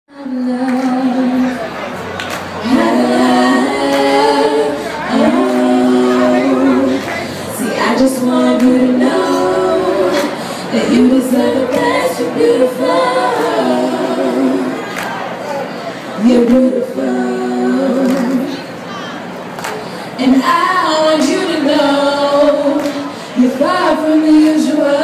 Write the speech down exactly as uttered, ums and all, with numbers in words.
I just want you to know that you deserve the best. You're beautiful. You're beautiful. And I want you to know you're far from the usual.